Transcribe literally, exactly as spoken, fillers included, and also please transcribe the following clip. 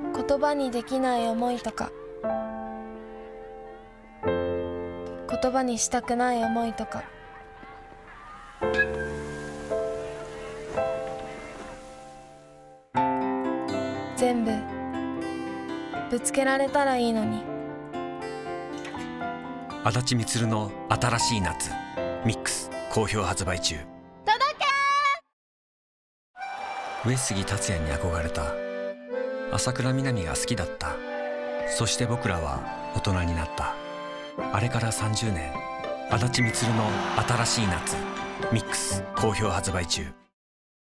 言葉にできない思いとか、言葉にしたくない思いとか、全部ぶつけられたらいいのに。 足立みつるの新しい夏ミックス好評発売中。 届け。 上杉達也に憧れた。朝倉みなみが好きだった。そして僕らは大人になった。あれからさんじゅうねん。足立みつるの新しい夏ミックス好評発売中。